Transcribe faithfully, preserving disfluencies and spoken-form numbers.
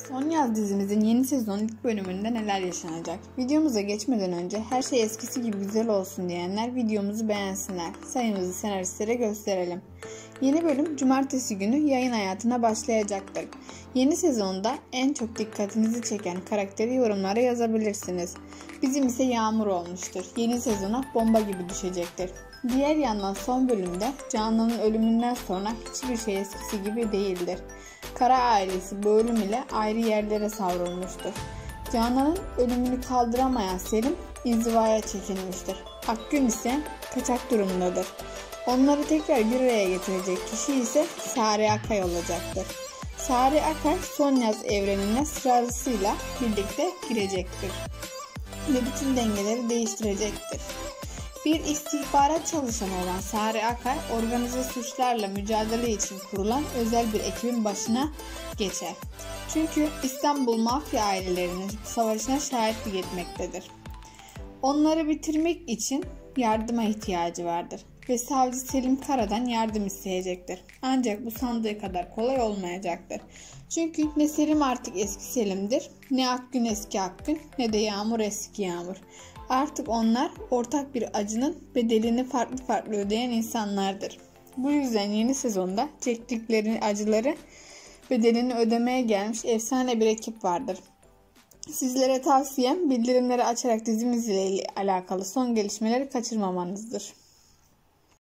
Son Yaz dizimizin yeni sezon ilk bölümünde neler yaşanacak? Videomuza geçmeden önce her şey eskisi gibi güzel olsun diyenler videomuzu beğensinler. Sayımızı senaristlere gösterelim. Yeni bölüm cumartesi günü yayın hayatına başlayacaktır. Yeni sezonda en çok dikkatinizi çeken karakteri yorumlara yazabilirsiniz. Bizim ise Yağmur olmuştur. Yeni sezona bomba gibi düşecektir. Diğer yandan son bölümde Canan'ın ölümünden sonra hiçbir şey eskisi gibi değildir. Kara ailesi bu ölüm ile ayrı yerlere savrulmuştur. Canan'ın ölümünü kaldıramayan Selim inzivaya çekilmiştir. Akgün ise kaçak durumdadır. Onları tekrar bir araya getirecek kişi ise Sare Akay olacaktır. Sare Akay Son Yaz evrenine sırasıyla birlikte girecektir ve bütün dengeleri değiştirecektir. Bir istihbarat çalışanı olan Sare Akay, organize suçlarla mücadele için kurulan özel bir ekibin başına geçer. Çünkü İstanbul mafya ailelerinin savaşına şahitlik etmektedir. Onları bitirmek için yardıma ihtiyacı vardır ve savcı Selim Kara'dan yardım isteyecektir. Ancak bu sandığı kadar kolay olmayacaktır. Çünkü ne Selim artık eski Selim'dir, ne Akgün eski Akgün, ne de Yağmur eski Yağmur. Artık onlar ortak bir acının bedelini farklı farklı ödeyen insanlardır. Bu yüzden yeni sezonda çektikleri acıları bedelini ödemeye gelmiş efsane bir ekip vardır. Sizlere tavsiyem bildirimleri açarak dizimizle alakalı son gelişmeleri kaçırmamanızdır.